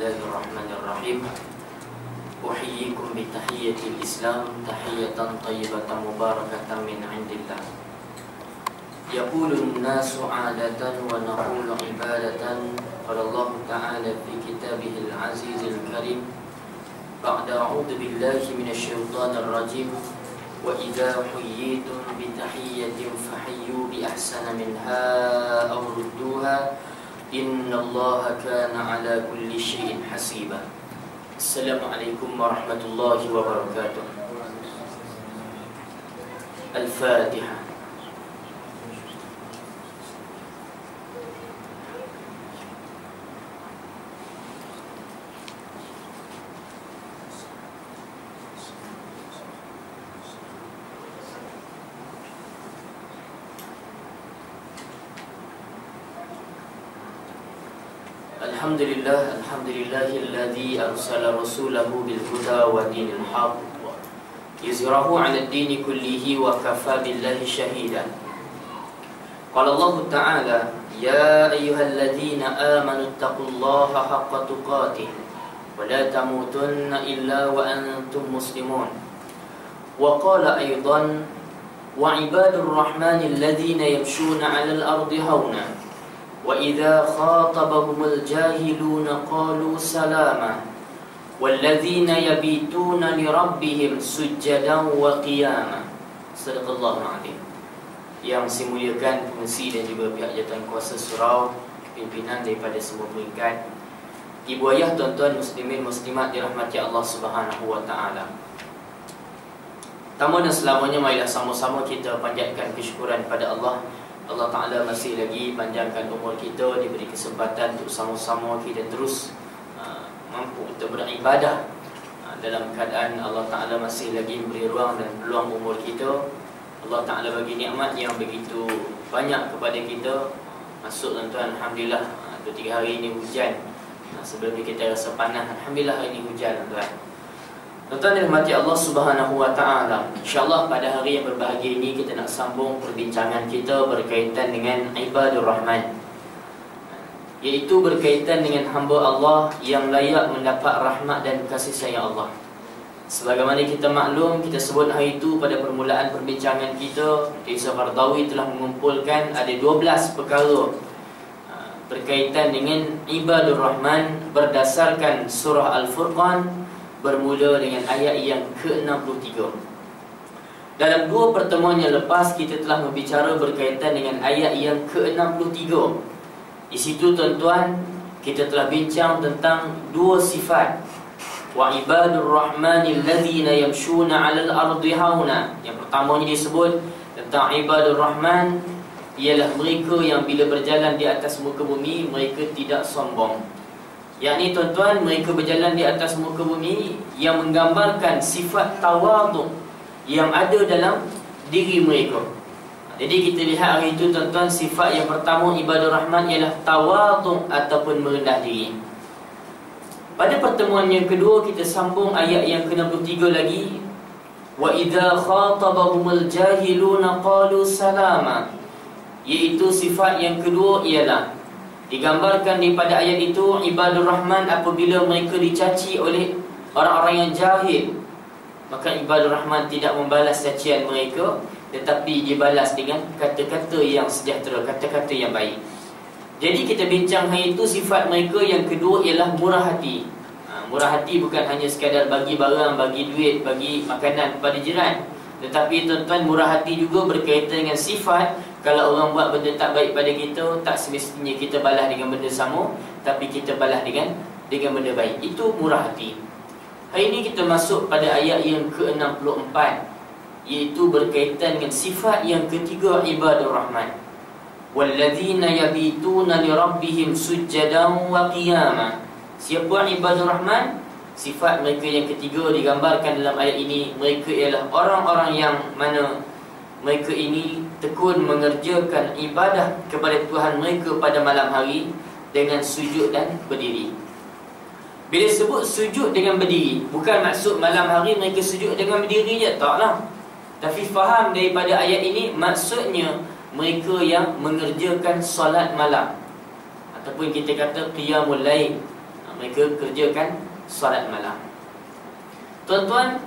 Bismillahirrahmanirrahim. Uhyikum bitahiyyatil Islam, tahiyatan tayyibatan mubarakatan min indillah. Yaqulun nasu 'adatan wa naqulu ibadatan. Qala Allah Ta'ala fi kitabihil azizil karim. Ba'da a'udzu billahi minasy syaithanir rajim. Wa idza huyyitum bitahiyyatin fahayyu bi ahsana minha aw rudduha. Innallaha kana ala kulli syai'in hasiba. Assalamualaikum warahmatullahi wabarakatuh. Al-Fatihah. Alhamdulillahilladzi arsala rasulahu bil huda wa dinil haqq yuzhirahu 'ala ad-dini kullihi wa kafa billahi shahida. Qala Allah Ta'ala, ya ayyuhalladzina amanu taqullaha haqqa tuqatih wa la tamutunna illa wa antum muslimun. Wa qala aidan, wa ibadur rahmanil ladzina yamshuna 'alal ardi hauna wa idza khatabahumul jahiluna qalu salama walladzina yabituna li rabbihim sujjadan wa qiyama. Sadaqallahu alazim. Yang dimuliakan pengurusi dan juga pihak jawatankuasa surau, pimpinan daripada semua peringkat, ibu ayah, tuan-tuan muslimin muslimat dirahmati Allah Subhanahu wa taala. Pertama dan selamanya, marilah sama-sama kita panjatkan kesyukuran pada Allah. Allah Ta'ala masih lagi panjangkan umur kita, diberi kesempatan untuk sama-sama kita terus mampu untuk beribadah dalam keadaan Allah Ta'ala masih lagi beri ruang dan peluang umur kita. Allah Ta'ala bagi nikmat yang begitu banyak kepada kita. Masuk tuan-tuan, Alhamdulillah 2-3 hari ini hujan. Sebelum ni kita rasa panas, Alhamdulillah hari ini hujan tuan-tuan. Tuan-tuan dirahmati Allah Subhanahu wa taala. InsyaAllah pada hari yang berbahagia ini kita nak sambung perbincangan kita berkaitan dengan ibadur rahman, iaitu berkaitan dengan hamba Allah yang layak mendapat rahmat dan kasih sayang Allah. Sebagaimana kita maklum, kita sebut hari itu pada permulaan perbincangan kita, Desa Qardawi telah mengumpulkan ada 12 perkara berkaitan dengan ibadur rahman berdasarkan surah Al-Furqan, bermula dengan ayat yang ke-63. Dalam 2 pertemuan yang lepas kita telah berbicara berkaitan dengan ayat yang ke-63. Di situ tuan-tuan kita telah bincang tentang 2 sifat. Wa ibadur rahmanil ladzina yamshuna 'alal ardi hauna. Yang pertamanya disebut tentang ibadur rahman ialah mereka yang bila berjalan di atas muka bumi mereka tidak sombong. Yakni tuan-tuan, mereka berjalan di atas muka bumi yang menggambarkan sifat tawaduk yang ada dalam diri mereka. Jadi kita lihat hari itu tuan-tuan, sifat yang pertama ibadur rahman ialah tawaduk ataupun merendah diri. Pada pertemuan yang kedua kita sambung ayat yang ke-63 lagi. Wa idza khatabahumul jahiluna qalu salama. Iaitu sifat yang kedua ialah digambarkan daripada ayat itu, ibadur rahman apabila mereka dicaci oleh orang-orang yang jahil, maka ibadur rahman tidak membalas cacian mereka, tetapi dibalas dengan kata-kata yang sejahtera, kata-kata yang baik. Jadi kita bincang hari itu sifat mereka yang kedua ialah murah hati. Murah hati bukan hanya sekadar bagi barang, bagi duit, bagi makanan kepada jiran, tetapi tuan-tuan, murah hati juga berkaitan dengan sifat kalau orang buat benda tak baik pada kita, tak semestinya kita balas dengan benda sama, tapi kita balas dengan benda baik. Itu murah hati. Hari ini kita masuk pada ayat yang ke-64, iaitu berkaitan dengan sifat yang ketiga ibadur rahman. Walladzina yabituna li rabbihim sujjadan wa qiyama. Siapa ibadur rahman? Sifat mereka yang ketiga digambarkan dalam ayat ini, mereka ialah orang-orang yang mana mereka ini tekun mengerjakan ibadah kepada Tuhan mereka pada malam hari dengan sujud dan berdiri. Bila sebut sujud dengan berdiri, bukan maksud malam hari mereka sujud dengan berdiri je, taklah. Tapi faham daripada ayat ini, maksudnya mereka yang mengerjakan solat malam, ataupun kita kata qiyamul lail. mereka kerjakan solat malam. Tuan-tuan,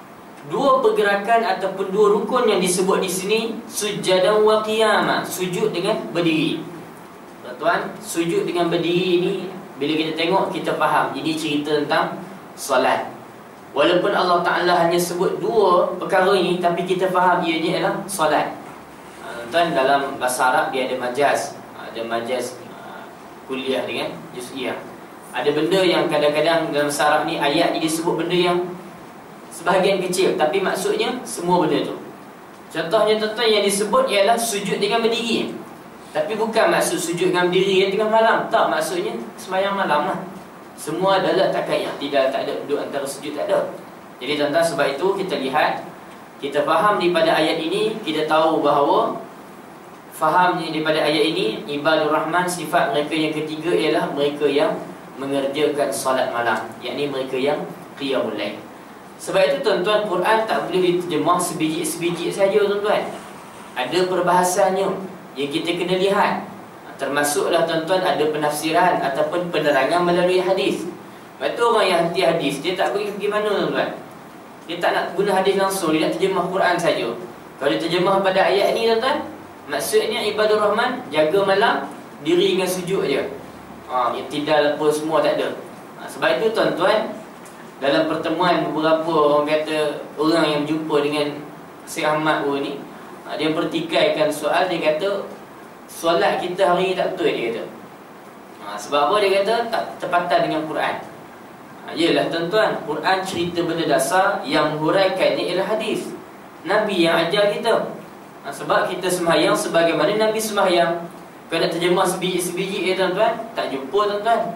dua pergerakan ataupun dua rukun yang disebut di sini, sujadan wa qiyamah, sujud dengan berdiri. Tuan-tuan, sujud dengan berdiri ini bila kita tengok, kita faham ini cerita tentang solat. Walaupun Allah Ta'ala hanya sebut dua perkara ini, tapi kita faham ianya adalah solat. Tuan, dalam bahasa Arab dia ada majaz. Ada majaz kuliah dengan juz'iyah. Ada benda yang kadang-kadang dalam bahasa Arab ni, ayat ni disebut benda yang sebahagian kecil, tapi maksudnya semua benda tu. Contohnya tuan-tuan, yang disebut ialah sujud dengan berdiri. Tapi bukan maksud sujud dengan berdiri yang tengah malam. Tak, maksudnya sembahyang malam lah. Semua adalah takat yang tak ada duduk antara sujud, tak ada. Jadi tuan-tuan, sebab itu kita lihat, kita faham daripada ayat ini, kita tahu bahawa fahamnya daripada ayat ini, ibadur rahman, sifat mereka yang ketiga ialah mereka yang mengerjakan salat malam, yakni mereka yang qiyamul lail. Sebab itu tuan-tuan, Quran tak boleh diterjemah sebiji-sebiji saja tuan-tuan. Ada perbahasannya yang kita kena lihat. Termasuklah tuan-tuan, ada penafsiran ataupun penerangan melalui hadis. Sebab itu orang yang anti hadis, dia tak pergi mana tuan-tuan. Dia tak nak guna hadis langsung, dia nak terjemah Quran saja. Kalau dia terjemah pada ayat ni tuan-tuan, maksudnya ibadur rahman, jaga malam, diri dengan sujud je. Iktidal apa semua tak ada. Sebab itu tuan-tuan, dalam pertemuan beberapa orang kata, orang yang berjumpa dengan Syekh Ahmad ni, dia pertikaikan soal, dia kata solat kita hari ni tak betul, dia kata. Sebab apa? Dia kata tak terpatah dengan Quran. Yelah tuan-tuan, Quran cerita benda dasar, yang menghuraikannya ialah hadis Nabi yang ajar kita. Sebab kita sembahyang sebagaimana Nabi sembahyang. Kalau nak terjemah sebiji-sebiji tuan-tuan, tak jumpa tuan-tuan.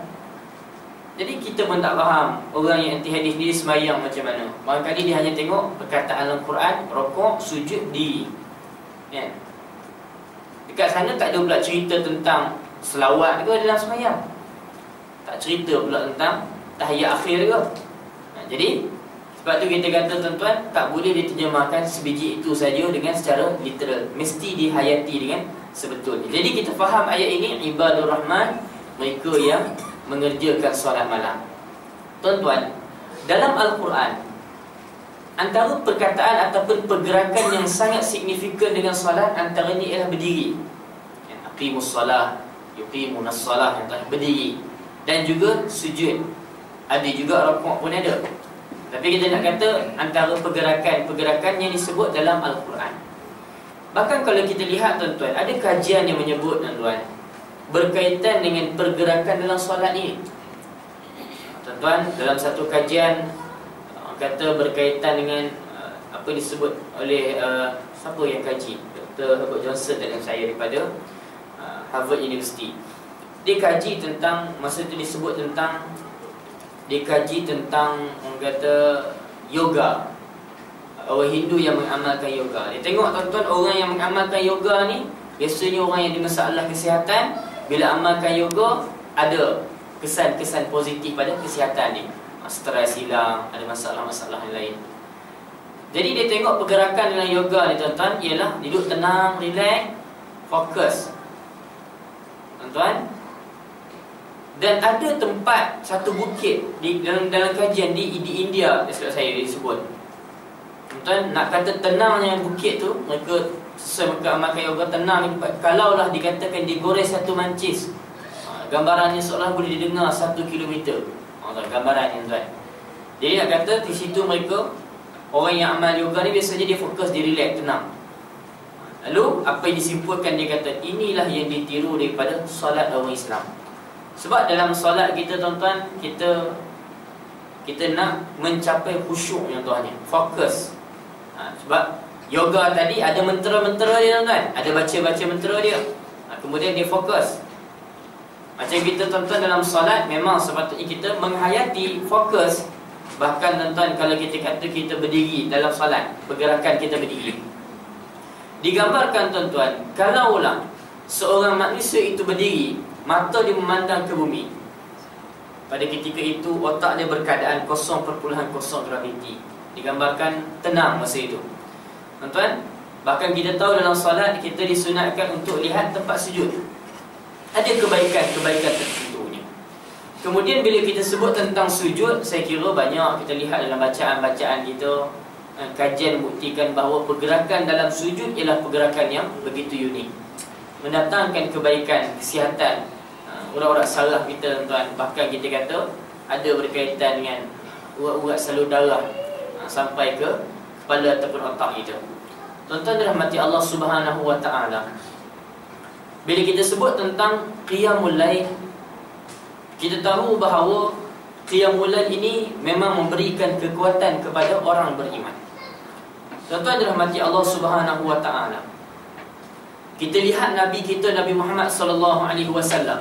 Jadi kita pun tak faham orang yang anti hadis ni sembahyang macam mana. Barangkali dia hanya tengok perkataan dalam Quran, rokok, sujud, diri. Kan? Dekat sana tak ada pula cerita tentang selawat ke dalam sembahyang. Tak cerita pula tentang tahiyat akhir ke. Jadi sebab tu kita kata tuan-tuan, tak boleh diterjemahkan sebiji itu saja dengan secara literal. Mesti dihayati dengan sebetulnya. Jadi kita faham ayat ini, ibadur rahman, mereka yang mengerjakan solat malam. Tuan-tuan, dalam Al-Quran, antara perkataan ataupun pergerakan yang sangat signifikan dengan solat, antaranya ialah berdiri. Aqimus solah, yuqimunas solah, yang berdiri. Dan juga sujud. Ada juga rukuk pun ada. Tapi kita nak kata antara pergerakan-pergerakan yang disebut dalam Al-Quran. Bahkan kalau kita lihat tuan-tuan, ada kajian yang menyebut tuan-tuan, berkaitan dengan pergerakan dalam solat ini. Tuan-tuan, dalam satu kajian kata berkaitan dengan apa disebut oleh siapa yang kaji, Dr. Herbert Johnson dalam saya daripada Harvard University. Dia kaji tentang, masa itu disebut tentang, dia kaji tentang orang kata yoga. Orang Hindu yang mengamalkan yoga. Dia tengok tuan-tuan, orang yang mengamalkan yoga ni biasanya orang yang ada masalah kesihatan. Bila amalkan yoga, ada kesan-kesan positif pada kesihatan dia. Stres hilang, ada masalah-masalah yang lain. Jadi dia tengok pergerakan dalam yoga ni tuan-tuan, ialah duduk tenang, relax, fokus. Tuan-tuan, dan ada tempat, satu bukit di dalam kajian di India, saya disebut. Tuan-tuan, nak kata tenangnya bukit tu, mereka sesuai mereka amalkan yoga, tenang. Kalaulah dikatakan digores satu mancis, gambarannya seolah boleh didengar 1 kilometer. Gambarannya tuan. Jadi nak kata di situ mereka, orang yang amal yoga ni biasanya dia fokus, dia relax, tenang. Lalu apa yang disimpulkan, dia kata inilah yang ditiru daripada solat orang Islam. Sebab dalam solat kita tuan-tuan, kita nak mencapai khusyuk yang tuannya, fokus. Sebab yoga tadi ada mentera-mentera dia tuan-tuan, ada baca-baca mentera dia. Kemudian dia fokus. Macam kita tuan-tuan dalam solat, memang sepatutnya kita menghayati fokus. Bahkan tuan-tuan, kalau kita kata kita berdiri dalam solat, pergerakan kita berdiri, digambarkan tuan-tuan, kalaulah seorang manusia itu berdiri, mata dia memandang ke bumi, pada ketika itu otak dia berkeadaan 0.0 graviti. Digambarkan tenang masa itu. Tuan-tuan, bahkan kita tahu dalam solat kita disunatkan untuk lihat tempat sujud. Ada kebaikan-kebaikan tertentunya. Kemudian bila kita sebut tentang sujud, saya kira banyak kita lihat dalam bacaan-bacaan kita, kajian buktikan bahawa pergerakan dalam sujud ialah pergerakan yang begitu unik, mendatangkan kebaikan, kesihatan. Urat-urat saraf kita tuan, bahkan kita kata ada berkaitan dengan urat-urat salur darah sampai ke kepala ataupun otak kita. Tuan-tuan dirahmati Allah Subhanahu wa taala. Bila kita sebut tentang qiyamul lail, kita tahu bahawa qiyamul lail ini memang memberikan kekuatan kepada orang beriman. Tuan-tuan dirahmati Allah Subhanahu wa taala. Kita lihat Nabi kita, Nabi Muhammad sallallahu alaihi wasallam.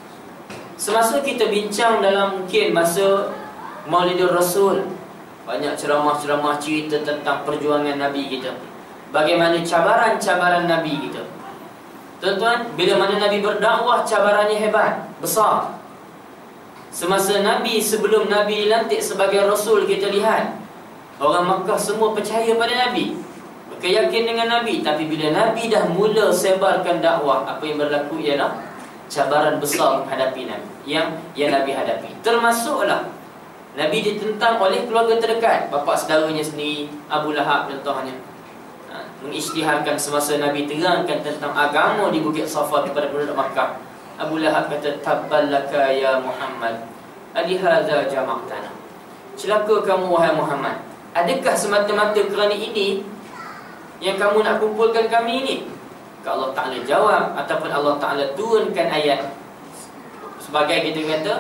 Semasa kita bincang dalam mungkin masa Maulidur Rasul, banyak ceramah-ceramah cerita tentang perjuangan Nabi kita, bagaimana cabaran-cabaran Nabi kita. Tuan-tuan, bila mana Nabi berdakwah, cabarannya hebat, besar. Semasa Nabi, sebelum Nabi dilantik sebagai Rasul, kita lihat orang Makkah semua percaya pada Nabi, berkeyakin dengan Nabi. Tapi bila Nabi dah mula sebarkan dakwah, apa yang berlaku ialah cabaran besar menghadapi Nabi, yang Nabi hadapi. Termasuklah Nabi ditentang oleh keluarga terdekat, bapa saudaranya sendiri, Abu Lahab contohnya. Mengisytiharkan semasa Nabi terangkan tentang agama di Bukit Safa kepada penduduk Makkah. Abu Lahab kata, tabballaka ya Muhammad, alihadza jama'tana. Celaka kamu wahai Muhammad, adakah semata-mata kerana ini yang kamu nak kumpulkan kami ini? Allah Ta'ala jawab, ataupun Allah Ta'ala turunkan ayat sebagai kita kata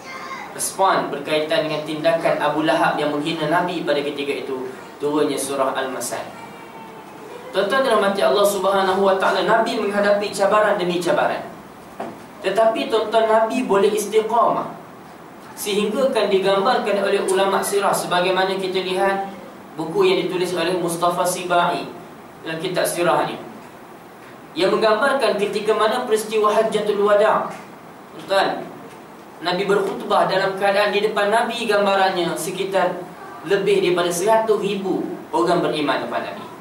respon berkaitan dengan tindakan Abu Lahab yang menghina Nabi pada ketika itu. Turunnya surah Al-Masad. Tuan-tuan dirahmati Allah Subhanahu wa taala, Nabi menghadapi cabaran demi cabaran. Tetapi tuan-tuan, Nabi boleh istiqamah, sehingga kan digambarkan oleh ulama sirah sebagaimana kita lihat buku yang ditulis oleh Mustafa Sibai dalam kitab sirah ni, yang menggambarkan ketika mana peristiwa Hajjatul Wada'. Tuan, Nabi berkhutbah dalam keadaan di depan Nabi gambarannya sekitar lebih daripada 100,000 orang beriman kepada Nabi.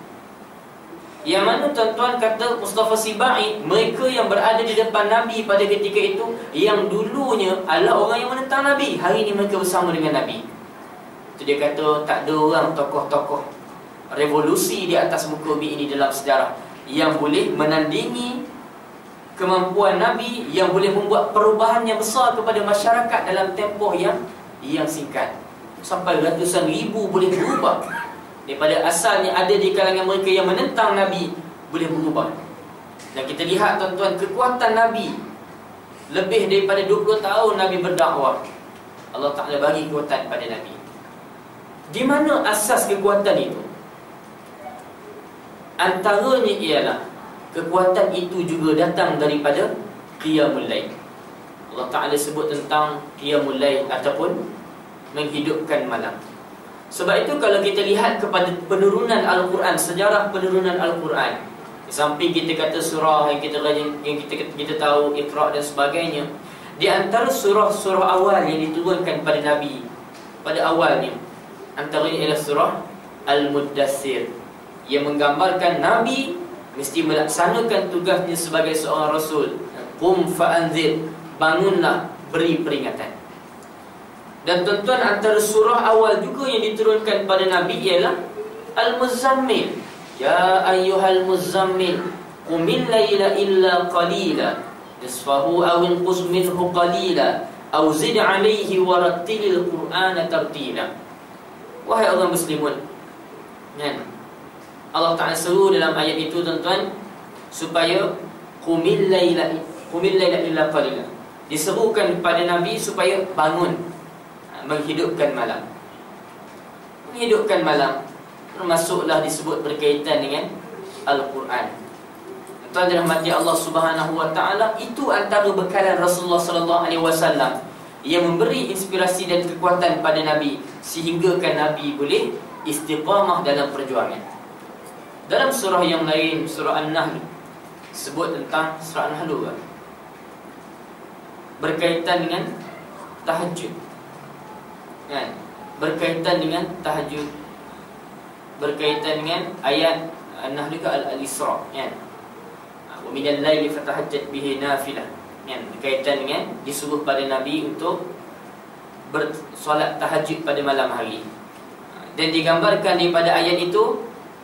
Yang mana tuan-tuan kata Mustafa Sibai, mereka yang berada di depan Nabi pada ketika itu, yang dulunya adalah orang yang menentang Nabi, hari ini mereka bersama dengan Nabi. Itu dia kata tak ada orang tokoh-tokoh revolusi di atas muka bumi ini dalam sejarah yang boleh menandingi kemampuan Nabi, yang boleh membuat perubahan yang besar kepada masyarakat dalam tempoh yang singkat. Sampai ratusan ribu boleh berubah. Daripada asalnya ada di kalangan mereka yang menentang Nabi, boleh berubah. Dan kita lihat tuan-tuan, kekuatan Nabi, lebih daripada 20 tahun Nabi berdakwah, Allah Ta'ala bagi kekuatan pada Nabi. Di mana asas kekuatan itu? Antaranya ialah kekuatan itu juga datang daripada qiyamul lail. Allah Ta'ala sebut tentang qiyamul lail ataupun menghidupkan malam. Sebab itu kalau kita lihat kepada penurunan Al-Quran, sejarah penurunan Al-Quran, di samping kita kata surah yang kita tahu, Iqra' dan sebagainya, di antara surah-surah awal yang diturunkan pada Nabi pada awalnya, antaranya ialah surah Al-Muddathir, yang menggambarkan Nabi mesti melaksanakan tugasnya sebagai seorang Rasul. Qum fa'anzir, bangunlah, beri peringatan. Dan tuan-tuan, antara surah awal juga yang diturunkan pada Nabi ialah Al-Muzammil. Ya ayyuhal muzammil, qumil layla illa qalila, nisfahu aw inqus minhu qalila, aw zid alayhi warattilil Qur'ana tartila. Wahai orang muslimun, Allah Ta'ala seru dalam ayat itu tuan-tuan, supaya qumil layla illa qalila, diserukan kepada Nabi supaya bangun, menghidupkan malam. Menghidupkan malam termasuklah disebut berkaitan dengan Al-Quran. Tuan dirahmati Allah Subhanahu wa taala, itu antara bekalan Rasulullah sallallahu alaihi wasallam yang memberi inspirasi dan kekuatan pada Nabi, sehinggakan Nabi boleh istiqamah dalam perjuangan. Dalam surah yang lain, surah An-Nahl, sebut tentang surah An-Nahl berkaitan dengan tahajud. Berkaitan dengan tahajud, berkaitan dengan ayat An-Nahl ke Al-Isra, wa minal laili fatahajjat bihi nafilah, berkaitan dengan disuruh pada Nabi untuk bersolat tahajud pada malam hari. Dan digambarkan daripada ayat itu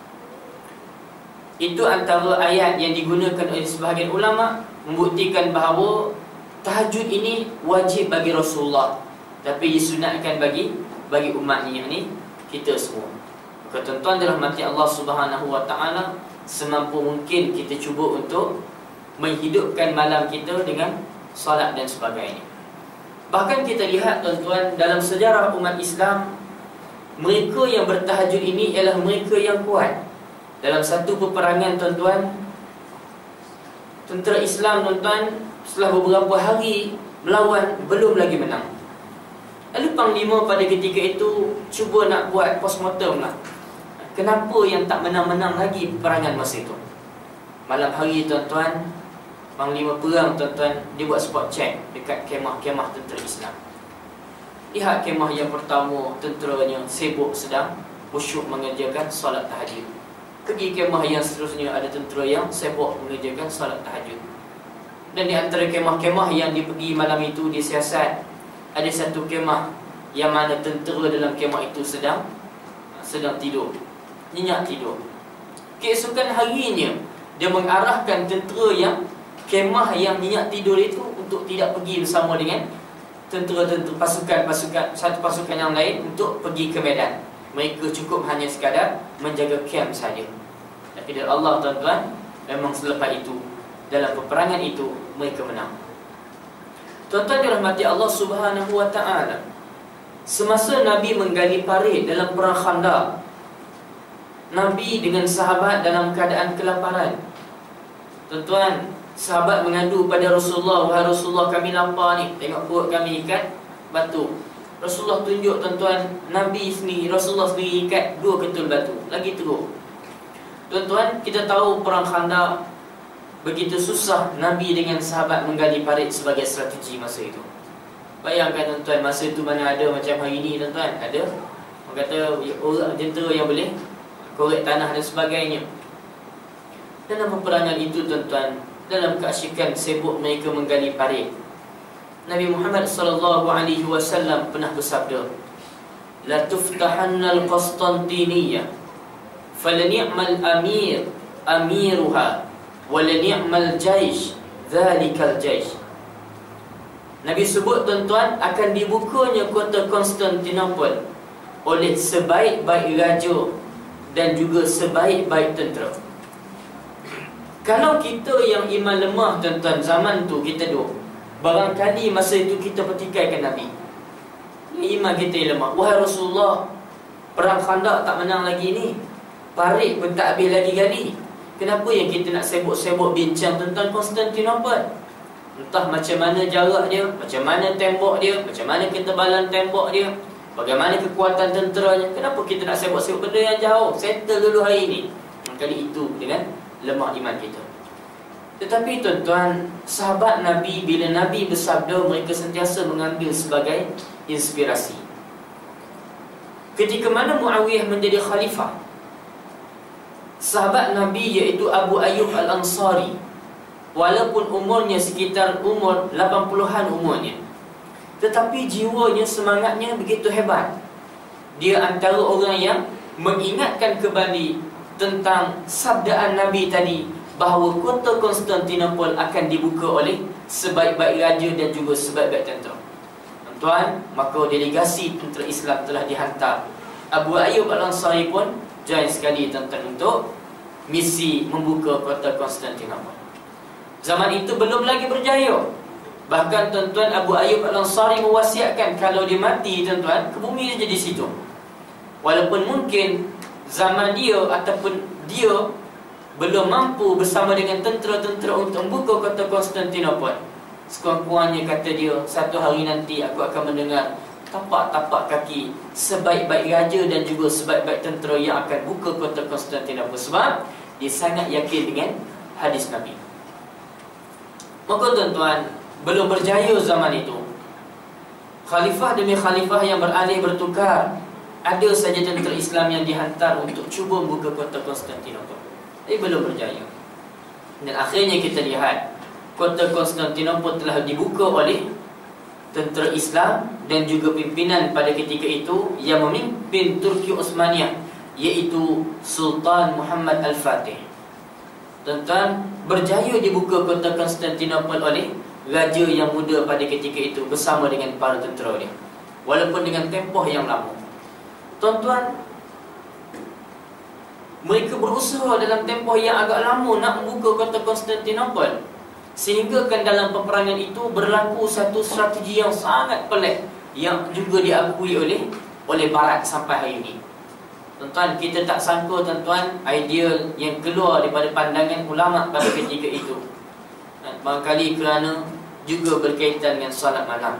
antara ayat yang digunakan oleh sebahagian ulama membuktikan bahawa tahajud ini wajib bagi Rasulullah, tapi disunatkan bagi umatnya, ni kita semua. Maka tuan-tuan dirahmati Allah Subhanahu wa taala, semampu mungkin kita cuba untuk menghidupkan malam kita dengan solat dan sebagainya. Bahkan kita lihat tuan-tuan, dalam sejarah umat Islam, mereka yang bertahajud ini ialah mereka yang kuat. Dalam satu peperangan tuan-tuan, tentera Islam tuan-tuan setelah beberapa hari melawan, belum lagi menang. Lalu Panglima pada ketika itu cuba nak buat postmortem lah, kenapa yang tak menang-menang lagi peperangan masa itu. Malam hari tuan-tuan, Panglima perang tuan-tuan, dia buat spot check dekat kemah-kemah tentera Islam. Lihat kemah yang pertama, tenteranya sibuk sedang khusyuk mengerjakan solat tahajud. Pergi kemah yang seterusnya, ada tentera yang sibuk mengerjakan solat tahajud. Dan di antara kemah-kemah yang dipergi malam itu disiasat, ada satu kemah yang mana tentera dalam kemah itu sedang tidur, nyenyak tidur. Keesokan harinya, dia mengarahkan tentera yang kemah yang nyenyak tidur itu untuk tidak pergi bersama dengan tentera-tentera pasukan satu pasukan yang lain untuk pergi ke medan. Mereka cukup hanya sekadar menjaga kem saja. Tapi dari Allah tuan-tuan, memang selepas itu, dalam peperangan itu mereka menang. Tuan-tuan dirahmati Allah Subhanahu wa taala, semasa Nabi menggali parit dalam perang Khandaq, Nabi dengan sahabat dalam keadaan kelaparan. Tuan-tuan, sahabat mengadu pada Rasulullah, "Wahai Rasulullah, kami lapar ni, tengok perut kami ikat batu." Rasulullah tunjuk tuan-tuan, Nabi sendiri, Rasulullah sendiri ikat 2 ketul batu, lagi teruk. Tuan-tuan, kita tahu perang Khandaq begitu susah Nabi dengan sahabat menggali parit sebagai strategi masa itu. Bayangkan tuan-tuan, masa itu mana ada macam hari ini tuan-tuan, ada orang kata orang tentera yang boleh korek tanah dan sebagainya. Dalam peperangan itu tuan-tuan, dalam keasyikan sibuk mereka menggali parit, Nabi Muhammad sallallahu alaihi wasallam pernah bersabda, "La tuftahanna al-Qastantiniyah, falani'mal amir amiruha, walani'mal jaish dhalikal jaish." Nabi sebut tuan-tuan, akan dibukanya kota Konstantinopel oleh sebaik-baik raja dan juga sebaik-baik tentera. Kalau kita yang iman lemah tuan-tuan, zaman tu kita duk, barangkali masa itu kita petikaikan Nabi. Iman kita yang lemah. "Wahai Rasulullah, perang Khandaq tak menang lagi ni, parit pun tak habis lagi gali. Kenapa yang kita nak sibuk-sibuk bincang tentang Konstantinopel? Entah macam mana jarak dia, macam mana tembok dia, macam mana ketebalan tembok dia, bagaimana kekuatan tenteranya. Kenapa kita nak sibuk-sibuk benda yang jauh? Settle dulu hari ni." Kali itu dengan lemah iman kita. Tetapi tuan-tuan, sahabat Nabi, bila Nabi bersabda, mereka sentiasa mengambil sebagai inspirasi. Ketika mana Muawiyah menjadi khalifah, sahabat Nabi iaitu Abu Ayyub Al-Ansari, walaupun umurnya sekitar umur 80-an umurnya, tetapi jiwanya, semangatnya begitu hebat. Dia antara orang yang mengingatkan kembali tentang sabdaan Nabi tadi, bahawa kota Konstantinopel akan dibuka oleh sebaik-baik raja dan juga sebaik-baik tentera. Tuan-tuan, maka delegasi tentera Islam telah dihantar. Abu Ayyub Al-Ansari pun join sekali tuan-tuan untuk misi membuka kota Konstantinopel. Zaman itu belum lagi berjaya. Bahkan tuan-tuan, Abu Ayyub Al-Ansari mewasiatkan kalau dia mati tuan-tuan, ke bumi dia di situ. Walaupun mungkin zaman dia ataupun dia belum mampu bersama dengan tentera-tentera untuk membuka kota Konstantinopel, sekurang-kurangnya kata dia, satu hari nanti aku akan mendengar tapak-tapak kaki sebaik-baik raja dan juga sebaik-baik tentera yang akan buka kota Konstantinopel. Sebab dia sangat yakin dengan hadis Nabi. Maka tuan-tuan, belum berjaya zaman itu, khalifah demi khalifah yang beralih bertukar, ada saja tentera Islam yang dihantar untuk cuba membuka kota Konstantinopel, tapi belum berjaya. Dan akhirnya kita lihat kota Konstantinopel telah dibuka oleh tentera Islam dan juga pimpinan pada ketika itu yang memimpin Turki Osmaniyah, iaitu Sultan Muhammad Al-Fatih. Tuan-tuan, berjaya dibuka kota Konstantinopel oleh raja yang muda pada ketika itu bersama dengan para tentera dia, walaupun dengan tempoh yang lama. Tuan-tuan, mereka berusaha dalam tempoh yang agak lama nak membuka kota Konstantinopel, sehingga kan dalam peperangan itu berlaku satu strategi yang sangat pelik yang juga diakui oleh Barat sampai hari ini. Tuan-tuan, kita tak sangka tuan-tuan idea yang keluar daripada pandangan ulama pada ketika itu. Barangkali kerana juga berkaitan dengan solat malam.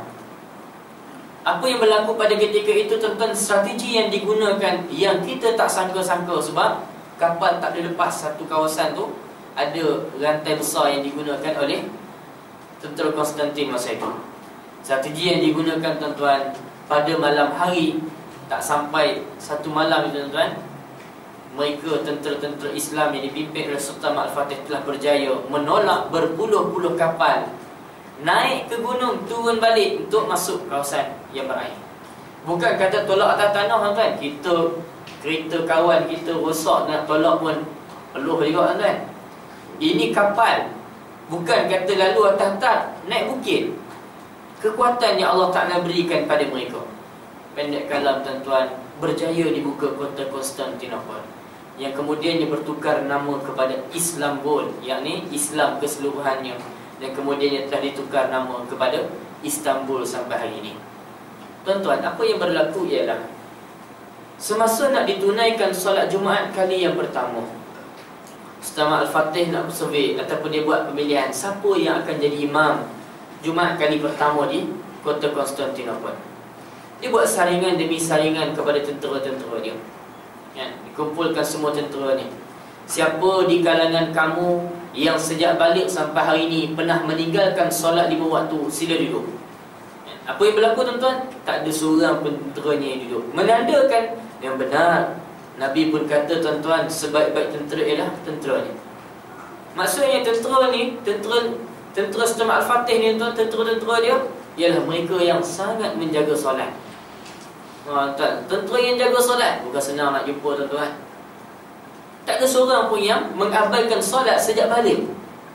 Apa yang berlaku pada ketika itu tuan-tuan, strategi yang digunakan yang kita tak sangka-sangka, sebab kapal tak boleh lepas satu kawasan tu. Ada rantai besar yang digunakan oleh tentera Konstantin masa itu. Strategi yang digunakan tuan-tuan, pada malam hari, tak sampai satu malam itu tuan-tuan, mereka tentera-tentera Islam yang dipimpin oleh Sultan Al-Fatih telah berjaya menolak berpuluh-puluh kapal naik ke gunung, turun balik untuk masuk kawasan yang berair. Bukan kata tolak atas tanah tuan-tuan, kita kereta kawan kita rosak nak tolak pun peluh juga tuan-tuan. Ini kapal, bukan kata lalu atas-atas, naik bukit. Kekuatan yang Allah Ta'ala berikan pada mereka. Pendek kalam tuan-tuan, berjaya dibuka kota Konstantinopel, yang kemudiannya bertukar nama kepada Istanbul, yakni Islam keseluruhannya, dan kemudiannya telah ditukar nama kepada Istanbul sampai hari ini. Tuan-tuan, apa yang berlaku ialah semasa nak ditunaikan solat Jumaat kali yang pertama, Sultan Al-Fatih nak survey ataupun dia buat pemilihan siapa yang akan jadi imam Jumaat kali pertama di kota Konstantinopel. Dia buat saringan demi saringan kepada tentera-tentera dia, ya, dikumpulkan semua tentera ni. Siapa di kalangan kamu yang sejak balik sampai hari ini pernah meninggalkan solat 5 waktu, sila duduk. Ya, apa yang berlaku tuan-tuan? Tak ada seorang pun tenteranya yang duduk, menandakan yang benar. Nabi pun kata tuan-tuan, sebaik-baik tentera ialah tentera ni. Maksudnya tentera ni, tentera Sultan Al-Fatih ni tuan, tentera-tentera dia ialah mereka yang sangat menjaga solat. Tuan, tentera yang jaga solat bukan senang nak jumpa tuan-tuan. Tak ada seorang pun yang mengabaikan solat sejak balik.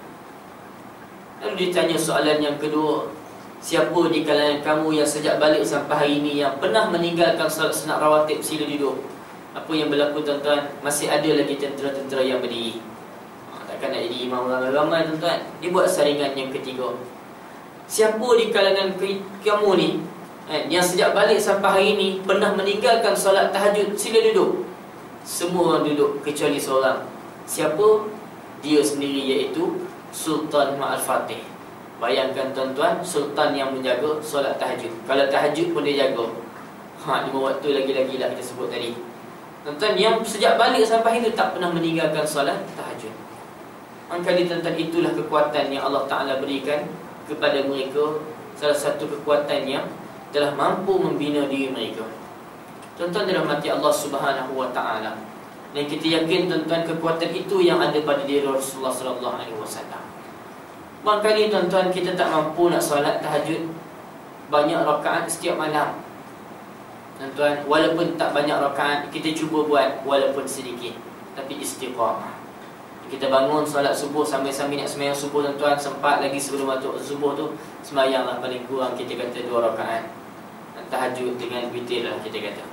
Lalu ditanya soalan yang kedua, siapa di kalangan kamu yang sejak balik sampai hari ini yang pernah meninggalkan solat sunat rawatib, sila duduk. Apa yang berlaku tuan-tuan? Masih ada lagi tentera-tentera yang berdiri. Takkan nak jadi imam ramai-ramai tuan-tuan. Dia buat saringan yang ketiga. Siapa di kalangan kamu ni yang sejak balik sampai hari ini pernah meninggalkan solat tahajud, sila duduk. Semua orang duduk kecuali seorang. Siapa? Dia sendiri, iaitu Sultan Al-Fatih. Bayangkan tuan-tuan, Sultan yang menjaga solat tahajud. Kalau tahajud pun dia jaga. 5 waktu lagi-lagi lah kita sebut tadi. Tuan-tuan, yang sejak balik sampai itu tak pernah meninggalkan solat tahajud. Maka tuan-tuan, itulah kekuatan yang Allah Ta'ala berikan kepada mereka. Salah satu kekuatan yang telah mampu membina diri mereka. Tuan-tuan dirahmati Allah Subhanahu Wa Ta'ala. Dan kita yakin tuan-tuan, kekuatan itu yang ada pada diri Rasulullah Sallallahu Alaihi Wasallam. Barangkali tuan-tuan kita tak mampu nak solat tahajud banyak rakaat setiap malam. Tuan-tuan, walaupun tak banyak rakaat, kita cuba buat walaupun sedikit, tapi istiqamah. Kita bangun solat subuh, sambil-sambil nak sembahyang subuh tuan-tuan, sempat lagi sebelum waktu subuh tu, sembahyanglah paling kurang kita kata 2 rakaat. Tahajud dengan witir lah kita kata.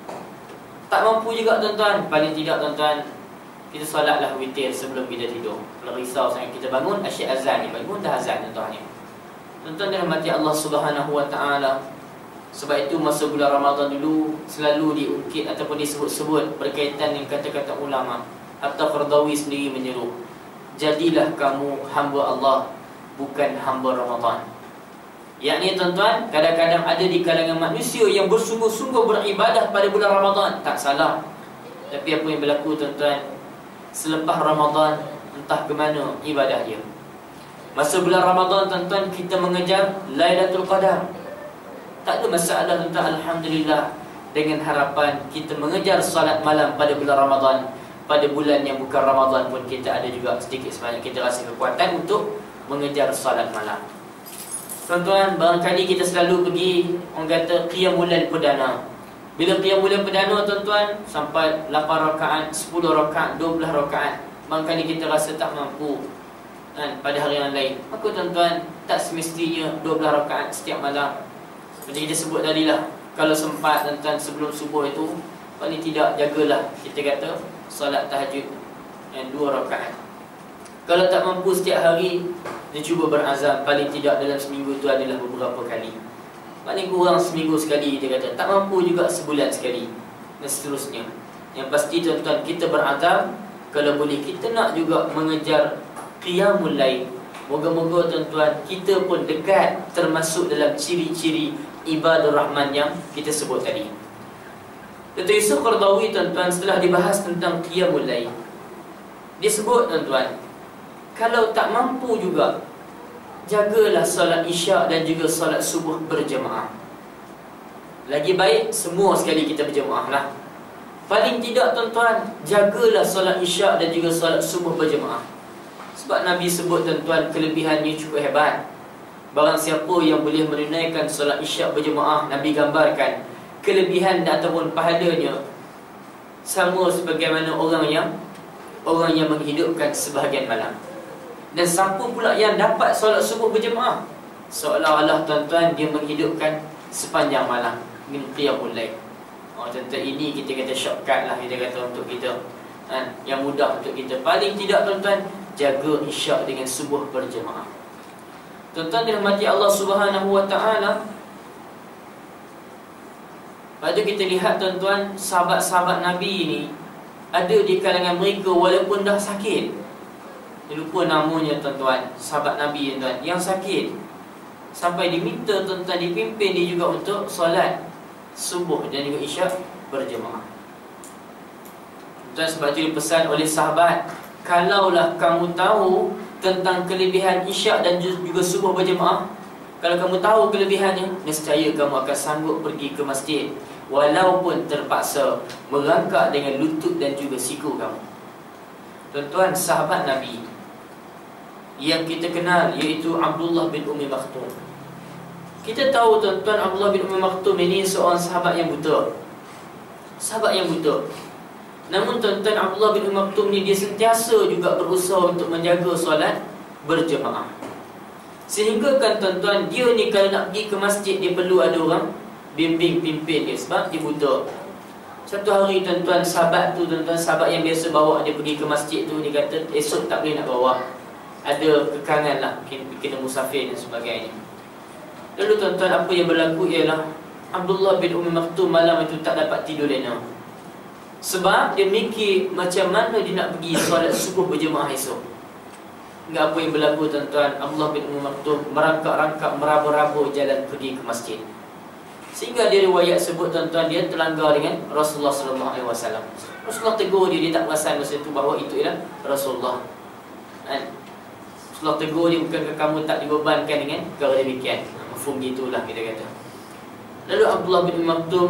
Tak mampu juga tuan-tuan, paling tidak tuan-tuan, kita solatlah witir sebelum kita tidur. Kalau risau sangat kita bangun, asyik azan ni, bangun dah azan tuan-tuan ni. Tuan-tuan dirahmati Allah Subhanahu Wa Ta'ala. Sebab itu masa bulan Ramadan dulu selalu diungkit ataupun disebut-sebut berkaitan dengan kata-kata ulama. Hatta Qardawi sendiri menyeru, jadilah kamu hamba Allah, bukan hamba Ramadan. Yakni tuan-tuan, kadang-kadang ada di kalangan manusia yang bersungguh-sungguh beribadah pada bulan Ramadan, tak salah. Tapi apa yang berlaku tuan-tuan, selepas Ramadan entah ke mana ibadah dia. Masa bulan Ramadan tuan-tuan, kita mengejar Lailatul Qadar, tak ada masalah tuan-tuan, alhamdulillah. Dengan harapan kita mengejar salat malam pada bulan Ramadan. Pada bulan yang bukan Ramadan pun kita ada juga sedikit sebanyak kita rasa kekuatan untuk mengejar salat malam. Tuan-tuan, barangkali kita selalu pergi, orang kata qiyamul lail perdana. Bila qiyamul lail perdana tuan-tuan, sampai 8 rakaat, 10 rakaat, 12 rakaat, barangkali kita rasa tak mampu kan, pada hari yang lain. Maka tuan-tuan, tak semestinya 12 rakaat setiap malam. Macam kita sebut tadi lah, kalau sempat tuan-tuan sebelum subuh itu, paling tidak jagalah, kita kata solat tahajud 2 rakaat. Kalau tak mampu setiap hari, dia cuba berazam paling tidak dalam seminggu itu adalah beberapa kali. Paling kurang seminggu sekali, dia kata. Tak mampu juga sebulan sekali, dan seterusnya. Yang pasti tuan-tuan, kita berazam, kalau boleh kita nak juga mengejar qiyamul lail. Moga-moga tuan-tuan, kita pun dekat termasuk dalam ciri-ciri ibadur rahman yang kita sebut tadi. Dr. Yusuf Qaradawi tuan-tuan, setelah dibahas tentang qiyamul lail, dia sebut tuan-tuan, kalau tak mampu juga, jagalah solat isyak dan juga solat subuh berjemaah. Lagi baik semua sekali kita berjemaah lah. Paling tidak tuan-tuan, jagalah solat isyak dan juga solat subuh berjemaah. Sebab Nabi sebut tuan-tuan, kelebihannya cukup hebat. Barang siapa yang boleh menunaikan solat isyak berjemaah, Nabi gambarkan kelebihan ataupun pahalanya sama sebagaimana orang yang menghidupkan sebahagian malam. Dan siapa pula yang dapat solat subuh berjemaah, seolah-olah tuan-tuan dia menghidupkan sepanjang malam min qiyamul lail. Tuan-tuan, ini kita kata shortcut lah, kita kata untuk kita yang mudah untuk kita. Paling tidak tuan-tuan, jaga isyak dengan subuh berjemaah. Tuan-tuan dirahmati Allah Subhanahu wa taala. Pada kita lihat tuan-tuan, sahabat-sahabat Nabi ini, ada di kalangan mereka walaupun dah sakit. Dia lupa namanya tuan-tuan, sahabat Nabi tuan-tuan, yang sakit, sampai diminta tuan-tuan, dipimpin dia juga untuk solat subuh dan juga isyak berjemaah. Tuan, sebab itu dipesan oleh sahabat, kalaulah kamu tahu tentang kelebihan isyak dan juga subuh berjemaah, kalau kamu tahu kelebihannya, nescaya kamu akan sanggup pergi ke masjid, walaupun terpaksa merangkak dengan lutut dan juga siku kamu. Tuan-tuan, sahabat Nabi yang kita kenal, iaitu Abdullah bin Ummi Maktum. Kita tahu tuan-tuan, Abdullah bin Ummi Maktum ini seorang sahabat yang buta. Sahabat yang buta. Namun tuan-tuan, Abdullah bin Ummi Maktum ni dia sentiasa juga berusaha untuk menjaga solat berjemaah. Sehingga kan tuan-tuan, dia ni kalau nak pergi ke masjid, dia perlu ada orang bimbing, pimpin dia, sebab dia buta. Satu hari tuan-tuan, sahabat tu tuan-tuan, sahabat yang biasa bawa dia pergi ke masjid tu, dia kata esok tak boleh nak bawa, ada kekangan lah, kena musafir dan sebagainya. Lalu tuan-tuan, apa yang berlaku ialah Abdullah bin Ummi Maktum malam itu tak dapat tidur lena. Sebab dia mikir macam mana dia nak pergi solat subuh berjemaah esok. Enggak, apa yang berlaku tuan-tuan, Abdullah bin Ummi Maktum merangkak-rangkak, meraba-raba jalan pergi ke masjid. Sehingga dia riwayat sebut tuan-tuan, dia terlanggar dengan Rasulullah SAW. Rasulullah tegur dia, dia tak perasan masa itu bahawa itu ialah Rasulullah. Rasulullah tegur dia, bukankah kamu tak dibebankan dengan perkara demikian? Mafhum gitulah kita kata. Lalu Abdullah bin Maktum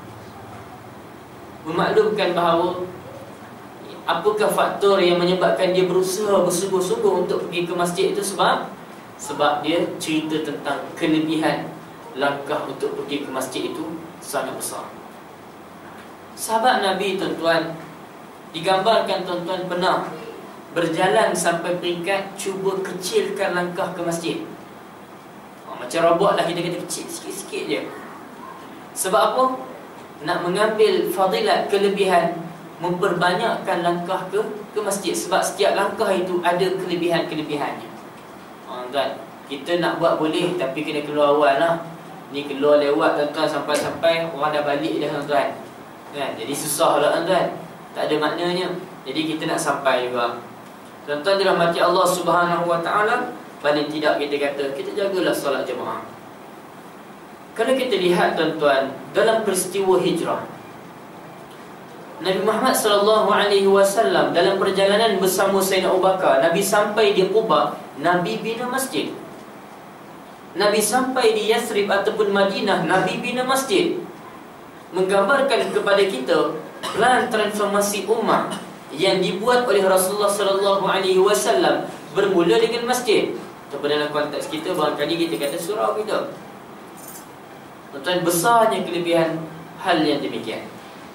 memaklumkan bahawa apakah faktor yang menyebabkan dia berusaha bersungguh-sungguh untuk pergi ke masjid itu, sebab dia cerita tentang kelebihan langkah untuk pergi ke masjid itu sangat besar. Sahabat Nabi tuan-tuan, digambarkan tuan-tuan pernah berjalan sampai peringkat cuba kecilkan langkah ke masjid. Macam robot lah, kita kata kecil sikit-sikit je. Sebab apa? Nak mengambil fadilat, kelebihan, memperbanyakkan langkah ke masjid. Sebab setiap langkah itu ada kelebihan-kelebihannya. Tuan, kita nak buat boleh, tapi kena keluar awal lah. Ni keluar lewat tuan-tuan, sampai-sampai orang dah balik dah tuan-tuan. Jadi susah lah tuan-tuan, tak ada maknanya. Jadi kita nak sampai juga. Tuan-tuan dirahmati Allah Subhanahu wa taala, paling tidak kita kata kita jagalah solat jemaah. Kalau kita lihat tuan-tuan, dalam peristiwa hijrah, Nabi Muhammad SAW dalam perjalanan bersama Sayyidina Abu Bakar, Nabi sampai di Quba, Nabi bina masjid. Nabi sampai di Yathrib ataupun Madinah, Nabi bina masjid. Menggambarkan kepada kita plan transformasi ummah yang dibuat oleh Rasulullah SAW bermula dengan masjid. Ataupun dalam konteks kita, barangkali kita kata surau kita. Tuan-tuan, besarnya kelebihan hal yang demikian.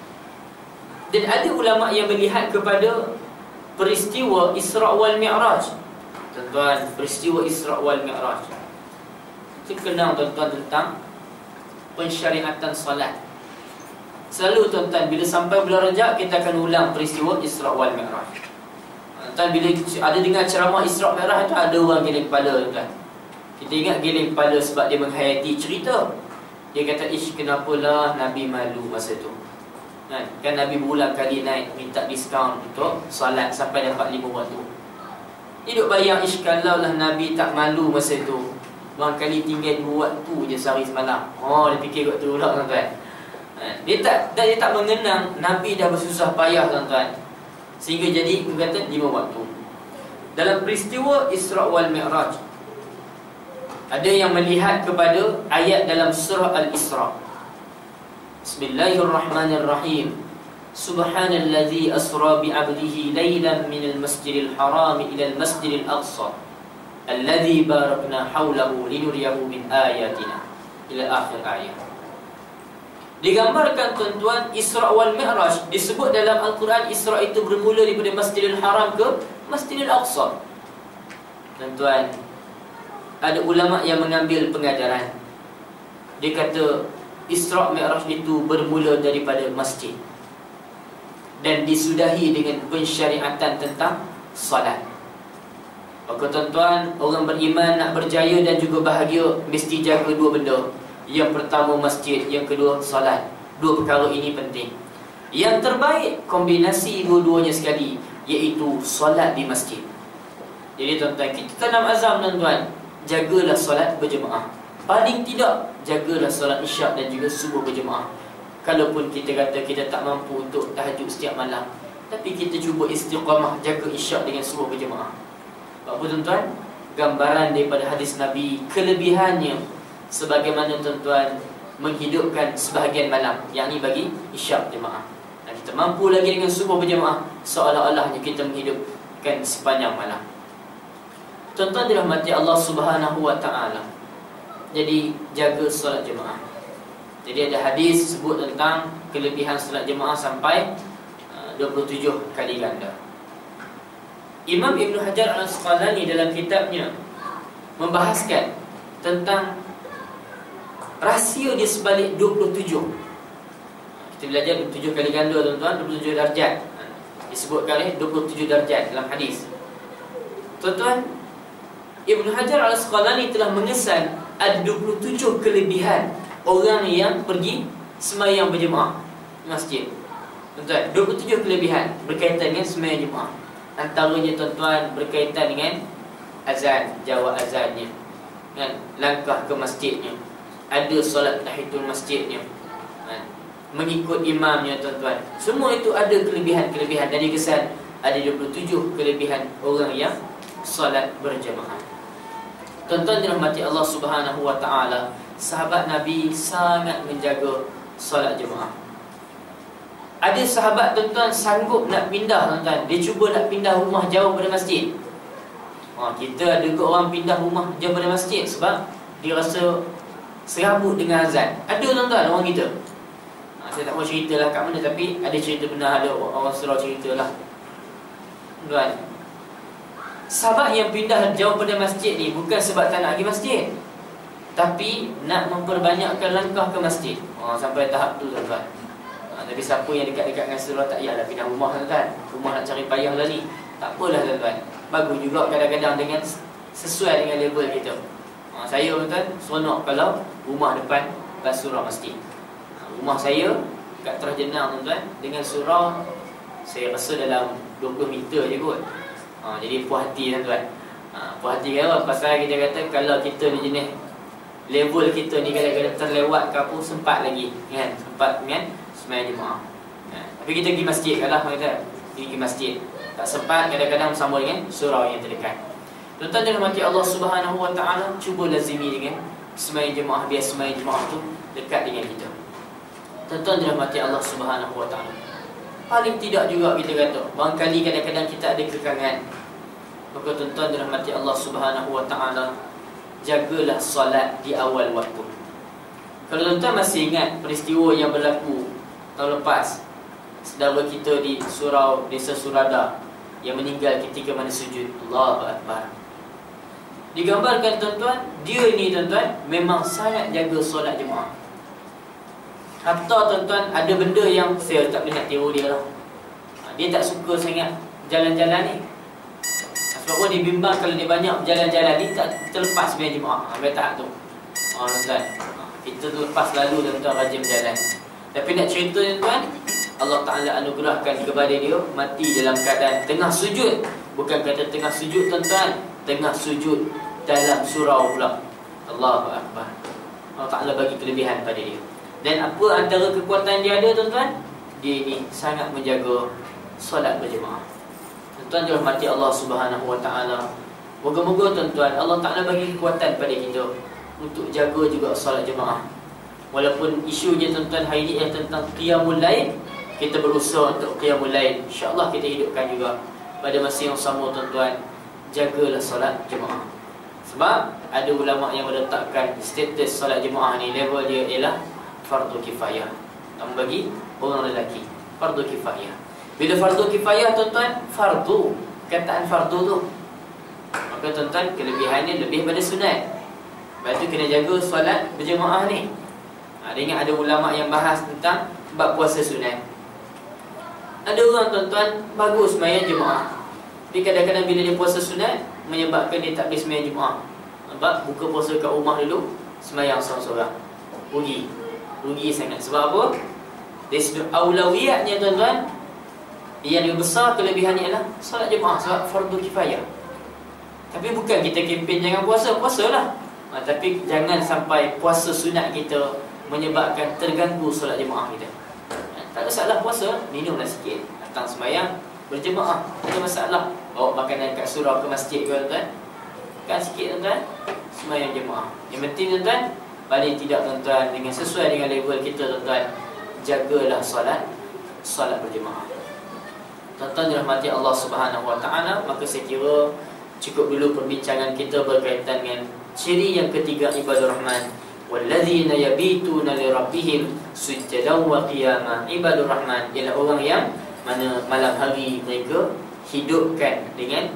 Dan ada ulama yang melihat kepada peristiwa Isra' wal Mi'raj. Tuan-tuan, peristiwa Isra' wal Mi'raj, kita kenal tuan-tuan tentang pensyariatan salat. Selalu tuan-tuan, bila sampai bulan Rajab, kita akan ulang peristiwa Isra' wal Mi'raj. Tuan, bila ada dengar ceramah Isra' Mi'raj tu, ada orang giling kepala tuan. Kita ingat giling kepala sebab dia menghayati cerita. Dia kata, kenapalah Nabi malu masa tu. Kan Nabi berulang kali naik minta diskaun untuk solat sampai dapat 5 waktu. Dia duk bayang, kalau lah Nabi tak malu masa tu, barangkali tinggal 2 waktu je sehari semalam. Oh, dia fikir kot tu pula tuan-tuan. Dia tak mengenang Nabi dah bersusah payah tuan-tuan, sehingga jadi kata 5 waktu. Dalam peristiwa Isra' wal Mi'raj, ada yang melihat kepada ayat dalam surah Al-Isra'. Bismillahirrahmanirrahim. Subhanalladzi asra bi'abdihi laylan minal masjidil haram ila al-masjidil aqsa alladzi barakna hawlahu linuriyahu min ayatina, ila akhir ayat. Digambarkan tuan-tuan, Isra' wal Mi'raj disebut dalam Al-Quran, Isra' itu bermula daripada Masjidil Haram ke Masjidil Aqsa. Tuan-tuan, ada ulama yang mengambil pengajaran. Dia kata Isra' Mi'raj itu bermula daripada masjid dan disudahi dengan pensyariatan tentang salat. Maka tuan-tuan, orang beriman nak berjaya dan juga bahagia mesti jaga 2 benda. Yang pertama masjid, yang kedua salat. 2 perkara ini penting. Yang terbaik kombinasi dua-duanya sekali, iaitu salat di masjid. Jadi tuan-tuan, kita tanam azam tuan-tuan, jagalah salat berjemaah. Paling tidak, jagalah solat isyak dan juga subuh berjemaah. Kalaupun kita kata kita tak mampu untuk tahajud setiap malam, tapi kita cuba istiqamah, jaga isyak dengan subuh berjemaah. Apa tuan-tuan? Gambaran daripada hadis Nabi, kelebihannya sebagaimana tuan-tuan menghidupkan sebahagian malam, yakni bagi isyak berjemaah. Dan kita mampu lagi dengan subuh berjemaah, seolah-olahnya kita menghidupkan sepanjang malam. Tuan-tuan dirahmati Allah Subhanahu wa ta'ala. Jadi jaga solat jemaah. Jadi ada hadis sebut tentang kelebihan solat jemaah sampai 27 kali ganda. Imam Ibn Hajar Al-Asqalani dalam kitabnya membahaskan tentang rahsia di sebalik 27. Kita belajar 27 kali ganda tuan-tuan, 27 darjat. Disebutkan 27 darjat dalam hadis. Tuan-tuan, Ibn Hajar Al-Asqalani telah mengesan ada 27 kelebihan orang yang pergi sembahyang berjemaah di masjid. Tuan-tuan, 27 kelebihan berkaitan dengan sembahyang jemaah. Antaranya tuan-tuan berkaitan dengan azan, jawab azannya, kan? Langkah ke masjidnya, ada solat tahiyatul masjidnya, kan? Mengikut imamnya tuan-tuan. Semua itu ada kelebihan-kelebihan. Dari kesan ada 27 kelebihan orang yang solat berjemaah. Tuan-tuan dirahmati Allah Subhanahu wa ta'ala, sahabat Nabi sangat menjaga solat jemaah. Ada sahabat tuan-tuan sanggup nak pindah tuan-tuan, dia cuba nak pindah rumah jauh pada masjid. Kita ada ke orang pindah rumah jauh pada masjid sebab dia rasa serabut dengan azan. Ada tuan-tuan orang kita. Saya tak mau ceritalah kat mana, tapi ada cerita benar, ada orang surau ceritalah. Tuan, sahabat yang pindah jauh pada masjid ni bukan sebab tak nak pergi masjid, tapi nak memperbanyakkan langkah ke masjid. Sampai tahap tu tuan-tuan. Tapi siapa yang dekat-dekat dengan surau tak payahlah pindah rumah tuan-tuan. Rumah nak cari payah lah ni. Tak apalah tuan-tuan. Bagus juga kadang-kadang dengan sesuai dengan level kita. Saya tuan-tuan seronok kalau rumah depan surau masjid. Rumah saya kat Terah Jenang tuan-tuan dengan surau saya rasa dalam 20 meter je kot. Jadi puas hati tuan-tuan. Puas hati kan, pasal kita kata kalau kita ni jenis level kita ni kadang-kadang terlewat ke apa, sempat lagi kan, sempat kan sembahyang jemaah. Tapi kita pergi masjid kalah kata, pergi masjid. Tak sempat kadang-kadang bersama dengan surau yang terdekat. Tuan-tuan dirahmati Allah Subhanahu wa ta'ala, cuba lazimi dengan sembahyang jemaah, biar sembahyang jemaah tu dekat dengan kita. Tuan-tuan dirahmati Allah Subhanahu wa ta'ala. Paling tidak juga kita kata, barangkali kadang-kadang kita ada kekangan. Maka tuan-tuan dirahmati Allah Subhanahu wa taala, jagalah solat di awal waktu. Kalau tuan-tuan masih ingat peristiwa yang berlaku tahun lepas, saudara kita di surau Desa Surada yang meninggal ketika mana sujud, Allahu Akbar. Digambarkan tuan-tuan, dia ni tuan-tuan memang sangat jaga solat jemaah. Hatta tuan-tuan ada benda yang saya tak boleh nak tiru dia lah. Dia tak suka sangat jalan-jalan ni. Sebab apa dia bimbang kalau dia banyak jalan-jalan ni tak terlepas sebenarnya jemaah. Sampai tahap tu. Tuan-tuan, kita tu lepas lalu tuan-tuan rajin berjalan. Tapi nak cerita tuan-tuan, Allah Ta'ala anugerahkan kepada dia mati dalam keadaan tengah sujud. Bukan kata tengah sujud tuan-tuan, tengah sujud dalam surau pula. Allahu Akbar. Allah Ta'ala bagi kelebihan pada dia. Dan apa antara kekuatan dia ada tuan-tuan? Dia ini sangat menjaga solat berjemaah. Tuan-tuan dirahmati Allah Subhanahu wa taala. Moga-moga tuan-tuan Allah Ta'ala bagi kekuatan pada kita untuk jaga juga solat jemaah. Walaupun isunya tuan-tuan hari ini tentang qiyamul lail, kita berusaha untuk qiyamul lail. InsyaAllah kita hidupkan juga pada masa yang sama tuan-tuan, jagalah solat jemaah. Sebab ada ulama yang meletakkan status solat jemaah ni, level dia ialah fardu kifayah. Bagi orang lelaki, fardu kifayah. Bila fardu kifayah tuan-tuan, fardu, kataan fardu tu, maka tuan-tuan kelebihannya lebih pada sunat. Lepas tu kena jaga solat berjemaah ni. Ada ingat ada ulama yang bahas tentang bab puasa sunat. Ada orang tuan-tuan bagus sembahyang jemaah, tapi kadang-kadang bila dia puasa sunat menyebabkan dia tak boleh sembahyang jemaah. Sebab buka puasa kat rumah dulu, sembahyang seorang-seorang. Rugi sangat. Sebab apa? Dari sudut aulawiyatnya tuan-tuan, yang lebih besar kelebihannya adalah solat jemaah, sebab fardu kifayah. Tapi bukan kita kempen jangan puasa, puasalah. Tapi jangan sampai puasa sunat kita menyebabkan terganggu solat jemaah kita. Tak ada masalah puasa, minumlah sikit, datang sembahyang berjemaah, tak ada masalah. Bawa makanan kat surau ke masjid ke tuan-tuan, kan sikit tuan-tuan, sembahyang jemaah. Yang penting tuan-tuan, paling tidak tuan-tuan, dengan sesuai dengan level kita tuan-tuan, jagalah solat berjemaah. Tuan-tuan dirahmati Allah Subhanahu wa taala, maka saya kira cukup dulu perbincangan kita berkaitan dengan ciri yang ketiga ibadur rahman. Walladzina yabituna li rabbihim sujjadan wa qiyama. Ibadur rahman ialah orang yang mana malam hari mereka hidupkan dengan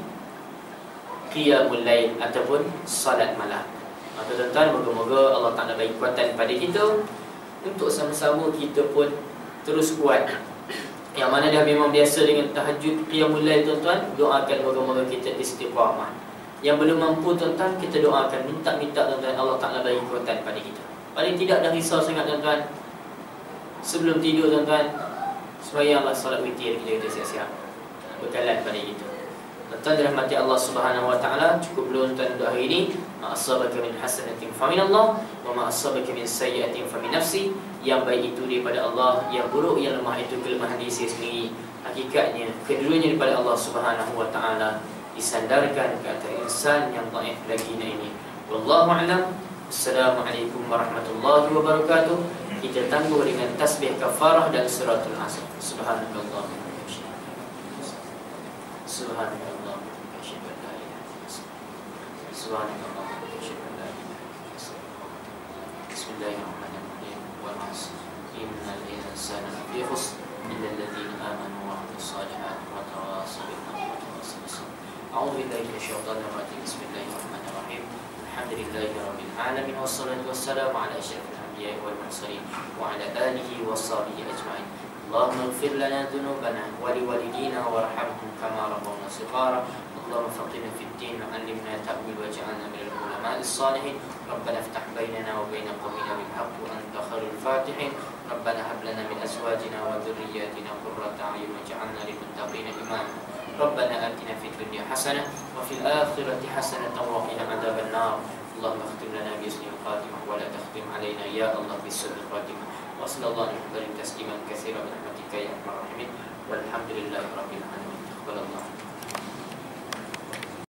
qiyamul lail ataupun salat malam. Maka tuan-tuan, moga-moga Allah Ta'ala bagi kekuatan pada kita untuk sama-sama kita pun terus kuat. Yang mana dah memang biasa dengan tahajud qiyamul lail tuan-tuan, doakan moga-moga kita istiqamah. Yang belum mampu tuan-tuan, kita doakan, minta tuan-tuan Allah Ta'ala bagi kekuatan pada kita. Paling tidak dah risau sangat tuan-tuan, sebelum tidur tuan-tuan, sembahyanglah solat witir kita siap-siap, bekalan pada kita. Tuan-tuan dirahmati Allah Subhanahu wa taala, cukup dulu tuan untuk hari ini. Ma asabaka min hasanatin fa min Allah, wa ma asabaka min sayyi'atin fa min nafsi. Yang baik itu daripada Allah, yang buruk yang lemah itu kelemahan diri sendiri. Hakikatnya keduanya daripada Allah Subhanahu wa taala, disandarkan ke atas insan yang dhaif lagi ini. Wallahu a'lam. Assalamualaikum warahmatullahi wabarakatuh. Kita tangguh dengan tasbih kafarah dan suratul asr. Subhanallah. Subhanallah. Subhanallah. Bismillahirrahmanirrahim. Wal 'asr. Innal insana lafi khusr illa alladhina amanu wa 'amilus salihati wa tawassaw bil haqqi wa tawassaw bis sabr. A'udzu billahi minasyaitonir rajim. Bismillahirrahmanirrahim. Alhamdulillahi rabbil alamin wassalatu wassalamu ala asyrafil anbiya'i wal mursalin wa ala alihi washabihi ajma'in. Allahumma ighfir lana dhunubana wa liwalidina warhamhum kama rabbawna shighara. Allahumma faqihna fid din wa 'allimna ta'wil waj'alna minal ulama'is salihin. Rabbana iftah bainana wa baina qawmina bil haqq wa anta khairul fatihin. Rabbana hab lana min azwajina wa dhurriyyatina qurrata a'yun waj'alna lil muttaqina imama. Rabbana atina fid dunya hasanah wa fil akhirati hasanah wa qina adzaban nar. Allahumma khtim lana bi husnil khatimah wa la takhtim alaina ya Allah bi su'il khatimah. Wa sallallahu alaihi wa sallam tasliman katsiran bi rahmatika ya arhamar rahimin. Walhamdulillahi rabbil alamin. Taqabbalallahu.